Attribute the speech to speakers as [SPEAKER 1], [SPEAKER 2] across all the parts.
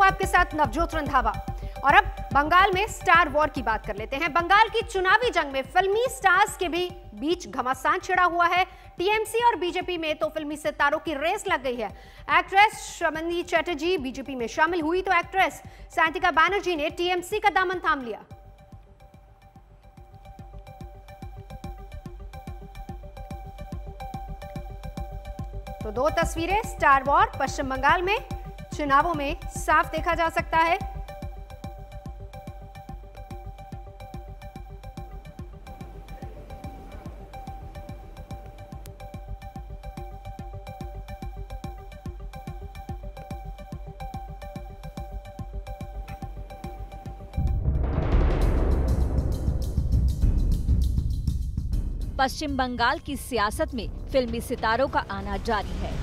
[SPEAKER 1] हूं आपके साथ नवजोत रंधावा। और अब बंगाल में स्टार वॉर की बात कर लेते हैं। बंगाल की चुनावी जंग में फिल्मी स्टार्स के भी बीच घमासान छिड़ा हुआ है। टीएमसी और बीजेपी में तो फिल्मी सितारों की रेस लग गई है। एक्ट्रेस शर्मिंदी चटर्जी बीजेपी में शामिल हुई तो एक्ट्रेस सायंतिका बनर्जी ने टीएमसी का दामन थाम लिया। तो दो तस्वीरें स्टार वॉर पश्चिम बंगाल में चुनावों में साफ देखा जा सकता है।
[SPEAKER 2] पश्चिम बंगाल की सियासत में फिल्मी सितारों का आना जारी है।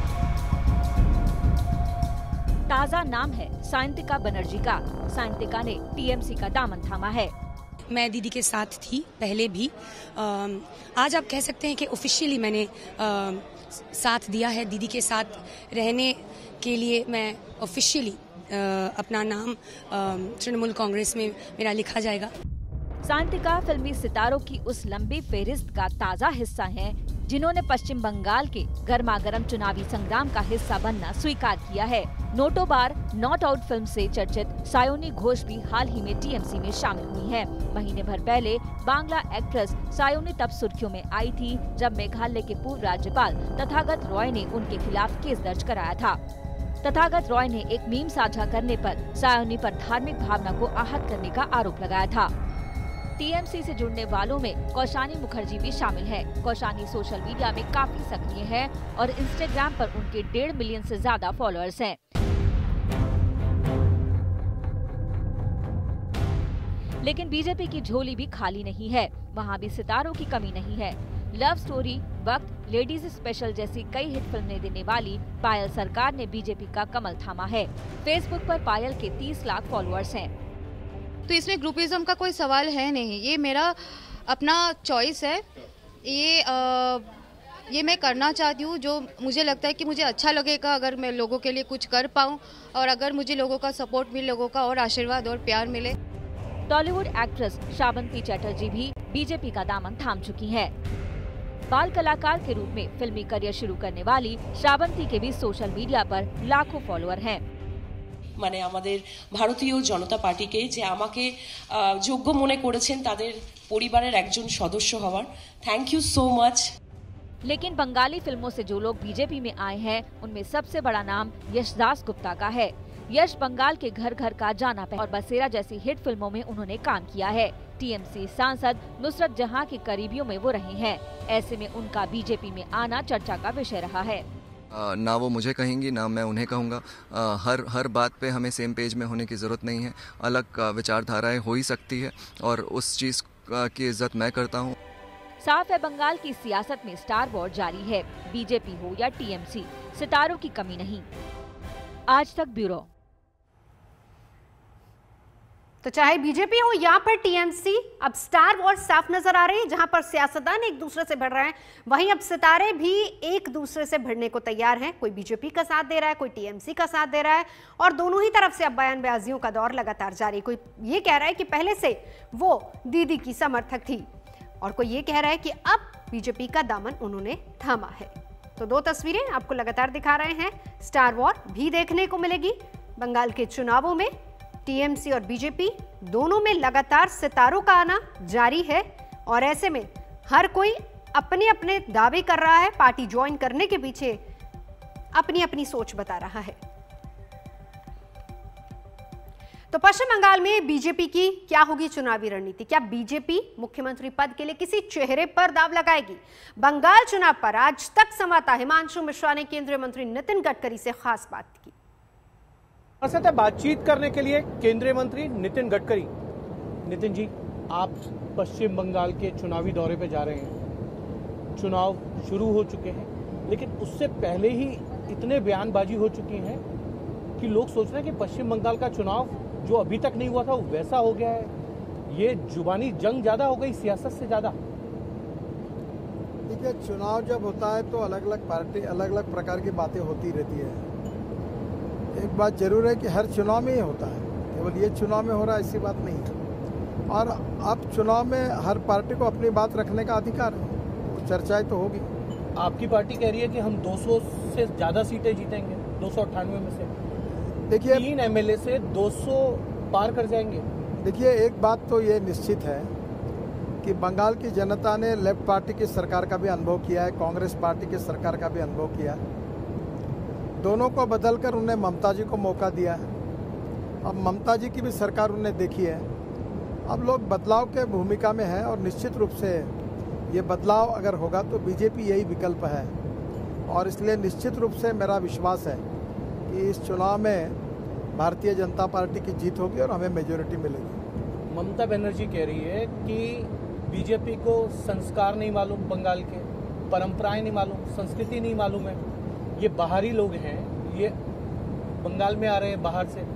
[SPEAKER 2] ताजा नाम है सायंतिका बनर्जी का। सायंतिका ने टीएमसी का दामन थामा है।
[SPEAKER 3] मैं दीदी के साथ थी पहले भी। आज आप कह सकते हैं कि ऑफिशियली मैंने साथ दिया है। दीदी के साथ रहने के लिए मैं ऑफिशियली अपना नाम तृणमूल कांग्रेस में मेरा लिखा जाएगा।
[SPEAKER 2] सायंतिका फिल्मी सितारों की उस लंबी फेहरिस्त का ताजा हिस्सा हैं, जिन्होंने पश्चिम बंगाल के गर्मागरम चुनावी संग्राम का हिस्सा बनना स्वीकार किया है। Notobor not out film से चर्चित सायोनी घोष भी हाल ही में टीएमसी में शामिल हुई हैं। महीने भर पहले बांग्ला एक्ट्रेस सायोनी तब सुर्खियों में आई थी जब मेघालय के पूर्व राज्यपाल तथागत रॉय ने उनके खिलाफ केस दर्ज कराया था। तथागत रॉय ने एक मीम साझा करने पर सायोनी पर धार्मिक भावना को आहत करने का आरोप लगाया था। टीएमसी से जुड़ने वालों में कौशानी मुखर्जी भी शामिल है। कौशानी सोशल मीडिया में काफी सक्रिय है और इंस्टाग्राम पर उनके 1.5 मिलियन से ज्यादा फॉलोअर्स हैं। लेकिन बीजेपी की झोली भी खाली नहीं है। वहां भी सितारों की कमी नहीं है। Love story, Waqt, ladies special जैसी कई हिट फिल्में देने वाली पायल सरकार ने बीजेपी का कमल थामा है। फेसबुक पर पायल के 30 लाख फॉलोअर्स हैं।
[SPEAKER 4] तो इसमें ग्रुपिज्म का कोई सवाल है नहीं। ये मेरा अपना चॉइस है। ये मैं करना चाहती हूँ जो मुझे लगता है कि मुझे अच्छा लगेगा, अगर मैं लोगों के लिए कुछ कर पाऊँ और अगर मुझे लोगों का सपोर्ट मिले, लोगों का और आशीर्वाद और प्यार मिले।
[SPEAKER 2] टॉलीवुड एक्ट्रेस श्रावंती चटर्जी भी बीजेपी का दामन थाम चुकी है। बाल कलाकार के रूप में फिल्मी करियर शुरू करने वाली श्रावंती के भी सोशल मीडिया पर लाखों फॉलोअर हैं।
[SPEAKER 5] মানে আমাদের ভারতীয় জনতা পার্টিকে যে আমাকে যোগ্য মনে করেছেন তাদের পরিবারের একজন সদস্য হওয়ার, থ্যাংক ইউ সো মাচ।
[SPEAKER 2] लेकिन बंगाली फिल्मों से जो लोग बीजेपी में आए हैं उनमें सबसे बड़ा नाम यशदास गुप्ता का है। यश बंगाल के घर घर का जाना पहचाना और बसेरा जैसी हिट फिल्मों में उन्होंने काम किया है। टीएमसी सांसद नुसरत जहां के करीबियों में वो रहे हैं। ऐसे में उनका बीजेपी में आना चर्चा का विषय रहा है।
[SPEAKER 6] ना वो मुझे कहेंगी ना मैं उन्हें कहूँगा। हर बात पे हमें सेम पेज में होने की ज़रूरत नहीं है। अलग विचारधाराएं हो ही सकती है और उस चीज़ की इज्जत मैं करता हूँ।
[SPEAKER 2] साफ है बंगाल की सियासत में स्टार वॉर जारी है। बीजेपी हो या टीएमसी, सितारों की कमी नहीं। आज तक ब्यूरो।
[SPEAKER 1] तो चाहे बीजेपी हो या फिर टीएमसी, अब स्टार वॉर साफ नजर आ रही है। जहां पर सियासतदान एक दूसरे से भिड़ रहे हैं, वहीं अब सितारे भी एक दूसरे से भिड़ने को तैयार हैं। कोई बीजेपी का साथ दे रहा है, कोई टीएमसी का साथ दे रहा है और दोनों ही तरफ से अब बयानबाजियों का दौर लगातार जारी। कोई ये कह रहा है कि पहले से वो दीदी की समर्थक थी और कोई ये कह रहा है कि अब बीजेपी का दामन उन्होंने थामा है। तो दो तस्वीरें आपको लगातार दिखा रहे हैं। स्टार वॉर भी देखने को मिलेगी बंगाल के चुनावों में। टीएमसी और बीजेपी दोनों में लगातार सितारों का आना जारी है और ऐसे में हर कोई अपने अपने दावे कर रहा है। पार्टी ज्वाइन करने के पीछे अपनी अपनी सोच बता रहा है। तो पश्चिम बंगाल में बीजेपी की क्या होगी चुनावी रणनीति? क्या बीजेपी मुख्यमंत्री पद के लिए किसी चेहरे पर दाव लगाएगी? बंगाल चुनाव पर आज तक संवाददाता हिमांशु मिश्रा ने केंद्रीय मंत्री नितिन गडकरी से खास बात की।
[SPEAKER 7] बातचीत करने के लिए केंद्रीय मंत्री नितिन गडकरी। नितिन जी, आप पश्चिम बंगाल के चुनावी दौरे पे जा रहे हैं। चुनाव शुरू हो चुके हैं, लेकिन उससे पहले ही इतने बयानबाजी हो चुकी है कि लोग सोच रहे हैं कि पश्चिम बंगाल का चुनाव जो अभी तक नहीं हुआ था वो वैसा हो गया है। ये जुबानी जंग ज्यादा हो गई सियासत से ज्यादा।
[SPEAKER 8] देखिए, चुनाव जब होता है तो अलग अलग पार्टी अलग अलग प्रकार की बातें होती रहती है। एक बात जरूर है कि हर चुनाव में ही होता है, केवल ये चुनाव में हो रहा है ऐसी बात नहीं है। और अब चुनाव में हर पार्टी को अपनी बात रखने का अधिकार है, चर्चाएं तो होगी।
[SPEAKER 7] आपकी पार्टी कह रही है कि हम 200 से ज़्यादा सीटें जीतेंगे, 298 में से।
[SPEAKER 8] देखिए
[SPEAKER 7] 3 एमएलए से 200 पार कर जाएंगे।
[SPEAKER 8] देखिए एक बात तो ये निश्चित है कि बंगाल की जनता ने लेफ्ट पार्टी की सरकार का भी अनुभव किया है, कांग्रेस पार्टी की सरकार का भी अनुभव किया है। दोनों को बदलकर उन्हें ममता जी को मौका दिया है। अब ममता जी की भी सरकार उन्हें देखी है। अब लोग बदलाव के भूमिका में हैं और निश्चित रूप से ये बदलाव अगर होगा तो बीजेपी यही विकल्प है। और इसलिए निश्चित रूप से मेरा विश्वास है कि इस चुनाव में भारतीय जनता पार्टी की जीत होगी और हमें मेजोरिटी मिलेगी।
[SPEAKER 7] ममता बनर्जी कह रही है कि बीजेपी को संस्कार नहीं मालूम, बंगाल के परंपराएं नहीं मालूम, संस्कृति नहीं मालूम है। ये बाहरी लोग हैं, ये बंगाल में आ रहे हैं बाहर से।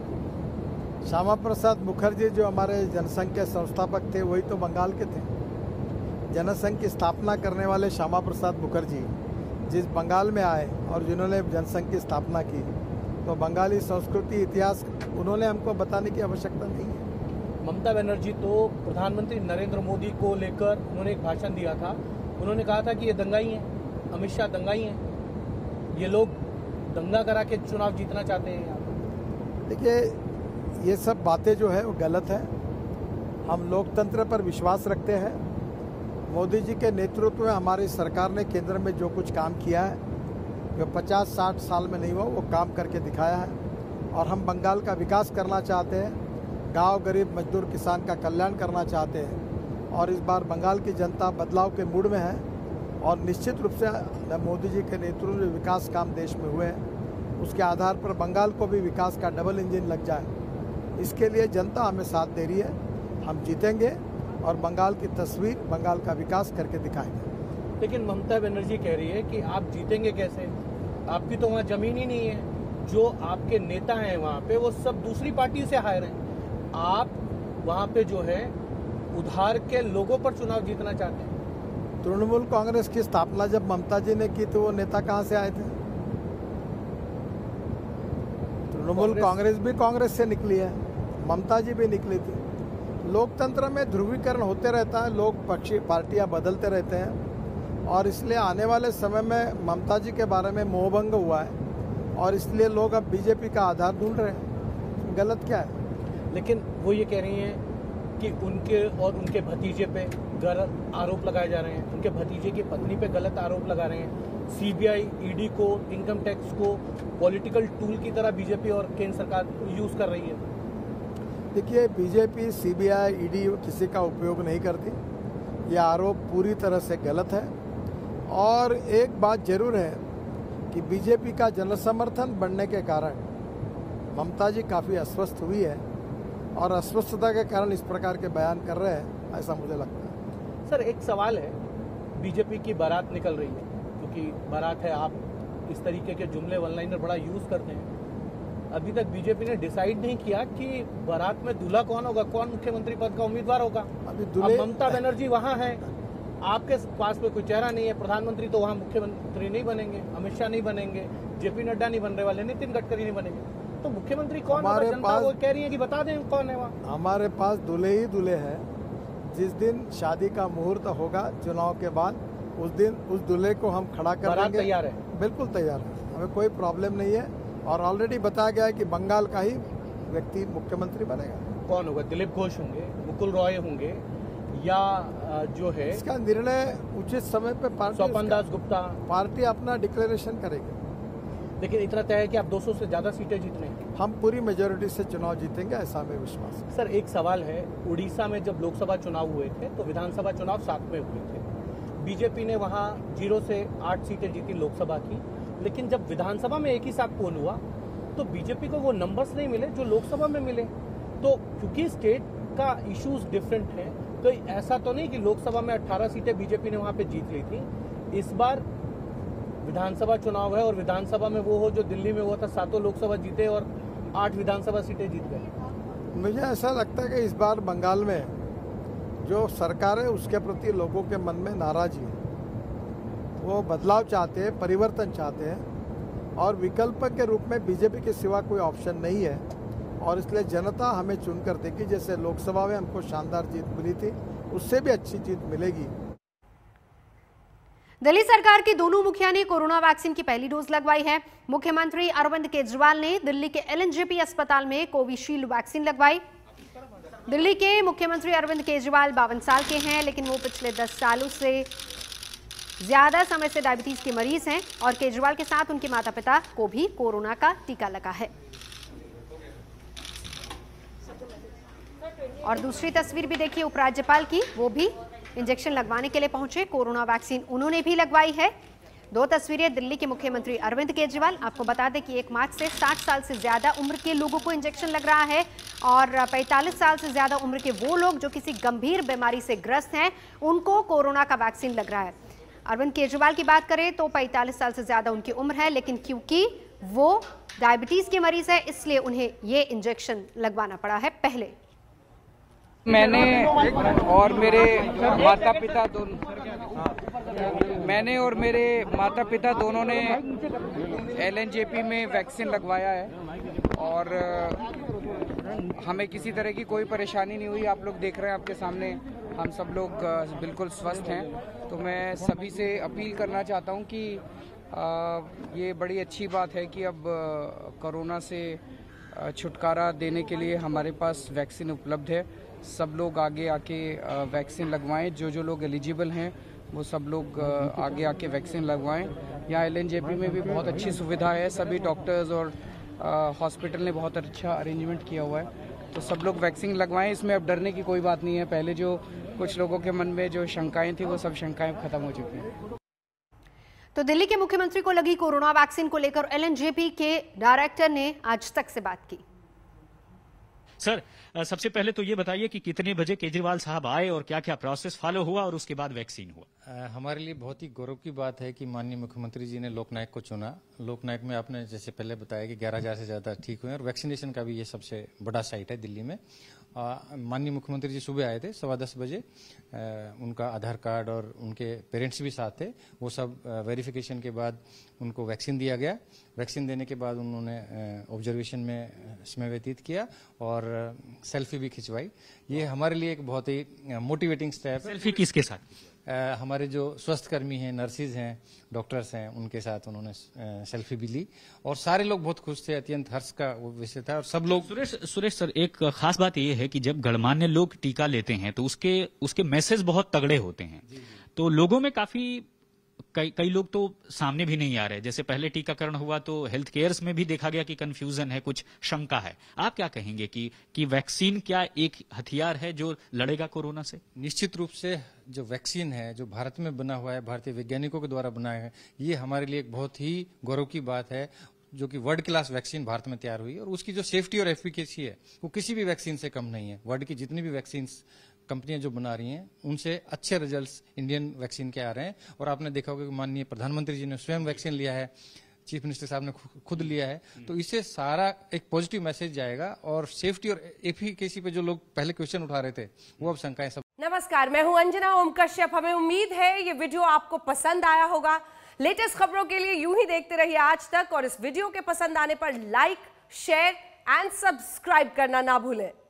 [SPEAKER 8] श्यामा प्रसाद मुखर्जी जो हमारे जनसंघ के संस्थापक थे वही तो बंगाल के थे। जनसंघ की स्थापना करने वाले श्यामा प्रसाद मुखर्जी जिस बंगाल में आए और जिन्होंने जनसंघ की स्थापना की, तो बंगाली संस्कृति इतिहास उन्होंने हमको बताने की आवश्यकता नहीं है।
[SPEAKER 7] ममता बनर्जी तो प्रधानमंत्री नरेंद्र मोदी को लेकर उन्होंने एक भाषण दिया था। उन्होंने कहा था कि ये दंगाई हैं, अमित शाह दंगाई हैं, ये लोग दंगा करा के चुनाव जीतना चाहते हैं।
[SPEAKER 8] देखिए ये सब बातें जो है वो गलत है। हम लोकतंत्र पर विश्वास रखते हैं। मोदी जी के नेतृत्व में हमारी सरकार ने केंद्र में जो कुछ काम किया है, जो 50-60 साल में नहीं हुआ, वो काम करके दिखाया है। और हम बंगाल का विकास करना चाहते हैं, गांव गरीब मजदूर किसान का कल्याण करना चाहते हैं। और इस बार बंगाल की जनता बदलाव के मूड में है और निश्चित रूप से मोदी जी के नेतृत्व में विकास काम देश में हुए हैं, उसके आधार पर बंगाल को भी विकास का डबल इंजन लग जाए, इसके लिए जनता हमें साथ दे रही है। हम जीतेंगे और बंगाल की तस्वीर, बंगाल का विकास करके दिखाएंगे।
[SPEAKER 7] लेकिन ममता बनर्जी कह रही है कि आप जीतेंगे कैसे, आपकी तो वहाँ जमीन ही नहीं है। जो आपके नेता हैं वहाँ पे वो सब दूसरी पार्टी से हायर हैं। आप वहाँ पे जो है उधार के लोगों पर चुनाव जीतना चाहते हैं।
[SPEAKER 8] तृणमूल कांग्रेस की स्थापना जब ममता जी ने की तो वो नेता कहाँ से आए थे? तृणमूल कांग्रेस भी कांग्रेस से निकली है, ममता जी भी निकली थी। लोकतंत्र में ध्रुवीकरण होते रहता है, लोग पक्षी पार्टियां बदलते रहते हैं और इसलिए आने वाले समय में ममता जी के बारे में मोहभंग हुआ है और इसलिए लोग अब बीजेपी का आधार ढूंढ रहे हैं। गलत क्या है?
[SPEAKER 7] लेकिन वो ये कह रही हैं कि उनके और उनके भतीजे पे गलत आरोप लगाए जा रहे हैं, उनके भतीजे की पत्नी पे गलत आरोप लगा रहे हैं। सीबीआई, ईडी को, इनकम टैक्स को पॉलिटिकल टूल की तरह बीजेपी और केंद्र सरकार यूज कर रही है।
[SPEAKER 8] देखिए बीजेपी, सीबीआई, ईडी किसी का उपयोग नहीं करती। यह आरोप पूरी तरह से गलत है। और एक बात जरूर है कि बीजेपी का जनसमर्थन बढ़ने के कारण ममता जी काफ़ी अस्वस्थ हुई है और अस्वस्थता के कारण इस प्रकार के बयान कर रहे हैं, ऐसा मुझे लगता है।
[SPEAKER 7] सर एक सवाल है, बीजेपी की बारात निकल रही है, क्योंकि बारात है, आप इस तरीके के जुमले ऑनलाइनर बड़ा यूज़ करते हैं। अभी तक बीजेपी ने डिसाइड नहीं किया कि बारात में दूल्हा कौन होगा, कौन मुख्यमंत्री पद का उम्मीदवार होगा।
[SPEAKER 8] अभी
[SPEAKER 7] ममता बनर्जी वहाँ है, आपके पास में कोई चेहरा नहीं है। प्रधानमंत्री तो वहाँ मुख्यमंत्री नहीं बनेंगे, अमित शाह नहीं बनेंगे, जेपी नड्डा नहीं बनने वाले, नितिन गडकरी नहीं बनेंगे, तो मुख्यमंत्री कौन होगा? जनता वो कह रही है कि बता दें कौन है वहाँ।
[SPEAKER 8] हमारे पास दूल्हे ही दूल्हे हैं। जिस दिन शादी का मुहूर्त होगा चुनाव के बाद, उस दिन उस दूल्हे को हम खड़ा कर देंगे।
[SPEAKER 7] तैयार है?
[SPEAKER 8] बिल्कुल तैयार है, हमें कोई प्रॉब्लम नहीं है। और ऑलरेडी बताया गया है कि बंगाल का ही व्यक्ति मुख्यमंत्री बनेगा।
[SPEAKER 7] कौन होगा? दिलीप घोष होंगे, मुकुल रॉय होंगे, या जो है
[SPEAKER 8] इसका निर्णय उचित समय पे
[SPEAKER 7] स्वपन दास गुप्ता
[SPEAKER 8] पार्टी अपना डिक्लेरेशन करेगी।
[SPEAKER 7] लेकिन इतना तय है कि आप 200 से ज्यादा सीटें जीतने हैं।
[SPEAKER 8] हम पूरी मेजोरिटी से चुनाव जीतेंगे, ऐसा हमें विश्वास है।
[SPEAKER 7] सर एक सवाल है, उड़ीसा में जब लोकसभा चुनाव हुए थे तो विधानसभा चुनाव साथ में हुए थे। बीजेपी ने वहाँ 0 से 8 सीटें जीती लोकसभा की, लेकिन जब विधानसभा में एक ही साथ पोल हुआ तो बीजेपी को वो नंबर्स नहीं मिले जो लोकसभा में मिले। तो क्योंकि स्टेट का इश्यूज डिफरेंट है, तो ऐसा तो नहीं कि लोकसभा में 18 सीटें बीजेपी ने वहाँ पे जीत ली थी। इस बार विधानसभा चुनाव है और विधानसभा में वो हो जो दिल्ली में हुआ था, 7 लोकसभा जीते और 8 विधानसभा सीटें जीत गए।
[SPEAKER 8] मुझे ऐसा लगता है कि इस बार बंगाल में जो सरकार है उसके प्रति लोगों के मन में नाराजगी है। वो बदलाव चाहते हैं, परिवर्तन चाहते हैं और विकल्प के रूप में बीजेपी के सिवा कोई ऑप्शन नहीं है और इसलिए जनता हमें चुनकर देगी। जैसे लोकसभा में हमको शानदार जीत मिली थी, उससे भी अच्छी जीत मिलेगी।
[SPEAKER 1] दिल्ली सरकार के दोनों मुखिया ने कोरोना वैक्सीन की पहली डोज लगवाई है। मुख्यमंत्री अरविंद केजरीवाल ने दिल्ली के LNJP अस्पताल में कोविशील्ड वैक्सीन लगवाई। दिल्ली के मुख्यमंत्री अरविंद केजरीवाल 52 साल के हैं, लेकिन वो पिछले 10 सालों से ज्यादा समय से डायबिटीज के मरीज हैं और केजरीवाल के साथ उनके माता पिता को भी कोरोना का टीका लगा है। और दूसरी तस्वीर भी देखिए उपराज्यपाल की, वो भी इंजेक्शन लगवाने के लिए पहुंचे। कोरोना वैक्सीन उन्होंने भी लगवाई है। दो तस्वीरें दिल्ली के मुख्यमंत्री अरविंद केजरीवाल। आपको बता दें कि 1 मार्च से 60 साल से ज्यादा उम्र के लोगों को इंजेक्शन लग रहा है और 45 साल से ज्यादा उम्र के वो लोग जो किसी गंभीर बीमारी से ग्रस्त हैं, उनको कोरोना का वैक्सीन लग रहा है। अरविंद केजरीवाल की बात करें तो 45 साल से ज्यादा उनकी उम्र है, लेकिन क्योंकि वो डायबिटीज के मरीज है, इसलिए उन्हें ये इंजेक्शन लगवाना पड़ा है पहले।
[SPEAKER 9] मैंने और मेरे माता पिता दोनों ने LNJP में वैक्सीन लगवाया है और हमें किसी तरह की कोई परेशानी नहीं हुई। आप लोग देख रहे हैं, आपके सामने हम सब लोग बिल्कुल स्वस्थ हैं। तो मैं सभी से अपील करना चाहता हूं कि ये बड़ी अच्छी बात है कि अब कोरोना से छुटकारा देने के लिए हमारे पास वैक्सीन उपलब्ध है। सब लोग आगे आके वैक्सीन लगवाएं। जो लोग एलिजिबल हैं वो सब लोग आगे आके वैक्सीन लगवाएं। यहाँ LNJP में भी बहुत अच्छी सुविधा है। सभी डॉक्टर्स और हॉस्पिटल ने बहुत अच्छा अरेंजमेंट किया हुआ है। तो सब लोग वैक्सीन लगवाएं। इसमें अब डरने की कोई बात नहीं है। पहले जो कुछ लोगों के मन में जो शंकाएं थी, वो सब शंकाएं खत्म हो चुकी हैं।
[SPEAKER 1] तो दिल्ली के मुख्यमंत्री को लगी कोरोना वैक्सीन को लेकर LNJP के डायरेक्टर ने आज तक से बात की।
[SPEAKER 10] सर, सबसे पहले तो ये बताइए कि कितने बजे केजरीवाल साहब आए और क्या क्या प्रोसेस फॉलो हुआ और उसके बाद वैक्सीन हुआ।
[SPEAKER 11] हमारे लिए बहुत ही गौरव की बात है कि माननीय मुख्यमंत्री जी ने लोकनायक को चुना। लोकनायक में आपने जैसे पहले बताया कि 11,000 से ज्यादा ठीक हुए और वैक्सीनेशन का भी ये सबसे बड़ा साइट है दिल्ली में। माननीय मुख्यमंत्री जी सुबह आए थे 10:15 बजे। उनका आधार कार्ड और उनके पेरेंट्स भी साथ थे। वो सब वेरिफिकेशन के बाद उनको वैक्सीन दिया गया। वैक्सीन देने के बाद उन्होंने ऑब्जर्वेशन में समय व्यतीत किया और सेल्फी भी खिंचवाई। ये हमारे लिए एक बहुत ही मोटिवेटिंग स्टेप है।
[SPEAKER 10] सेल्फी किसके साथ?
[SPEAKER 11] हमारे जो स्वास्थ्यकर्मी हैं, नर्सिस हैं, डॉक्टर्स हैं, उनके साथ उन्होंने सेल्फी भी ली और सारे लोग बहुत खुश थे। अत्यंत हर्ष का विषय था और सब लोग।
[SPEAKER 10] सुरेश सर, एक खास बात यह है कि जब गणमान्य लोग टीका लेते हैं तो उसके मैसेज बहुत तगड़े होते हैं। तो लोगों में काफी कई लोग तो सामने भी नहीं आ रहे। जैसे पहले टीकाकरण हुआ तो हेल्थ केयर्स में भी देखा गया कि कंफ्यूजन है, कुछ शंका है। आप क्या कहेंगे कि वैक्सीन क्या एक हथियार है जो लड़ेगा कोरोना से?
[SPEAKER 11] निश्चित रूप से जो वैक्सीन है, जो भारत में बना हुआ है, भारतीय वैज्ञानिकों के द्वारा बनाया है, ये हमारे लिए एक बहुत ही गौरव की बात है जो कि वर्ल्ड क्लास वैक्सीन भारत में तैयार हुई है और उसकी जो सेफ्टी और एफिकेसी है वो किसी भी वैक्सीन से कम नहीं है। वर्ल्ड की जितनी भी वैक्सीन कंपनियां जो बना रही हैं उनसे अच्छे रिजल्ट्स इंडियन वैक्सीन के आ रहे हैं। और आपने देखा होगा कि माननीय प्रधानमंत्री जी ने स्वयं वैक्सीन लिया है, चीफ मिनिस्टर साहब ने खुद लिया है। तो इससे सारा एक पॉजिटिव मैसेज जाएगा और सेफ्टी और एफिकेसी पे जो लोग पहले क्वेश्चन उठा रहे थे वो अब शंकाएं सब।
[SPEAKER 12] नमस्कार, मैं हूं अंजना ओम कश्यप। हमें उम्मीद है ये वीडियो आपको पसंद आया होगा। लेटेस्ट खबरों के लिए यूं ही देखते रहिए आज तक और इस वीडियो के पसंद आने पर लाइक, शेयर एंड सब्सक्राइब करना ना भूलें।